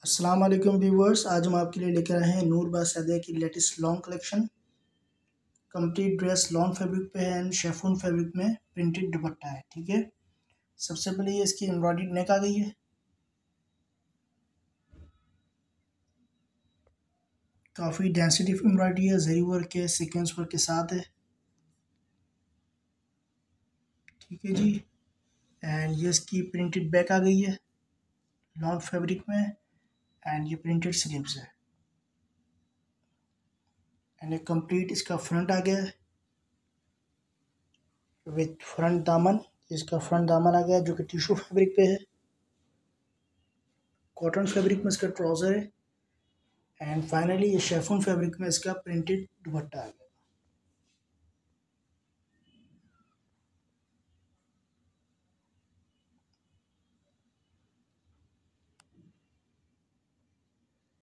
अस्सलाम वालेकुम व्यूवर्स, आज हम आपके लिए लेकर आए हैं नूर बाय सादिया की latest lawn collection. Complete dress lawn fabric पे है एंड शेफून फैब्रिक में प्रिंटेड दुपट्टा है। ठीक है, सबसे पहले ये इसकी एम्ब्रॉयडरी नेक आ गई है। काफ़ी डेंसिटी एम्ब्रॉयडरी है, जरी वर्क के सीक्वेंस वर्क के साथ है। ठीक है जी, एंड ये इसकी प्रिंटेड बैक आ गई है लॉन फैब्रिक में एंड ये प्रिंटेड स्लीव्स है एंड एक कंप्लीट इसका फ्रंट आ गया है विथ फ्रंट दामन। इसका फ्रंट दामन आ गया जो कि टिश्यू फैब्रिक पे है, कॉटन फैब्रिक में इसका ट्राउज़र है एंड फाइनली ये शेफून फैब्रिक में इसका प्रिंटेड दुपट्टा आ गया।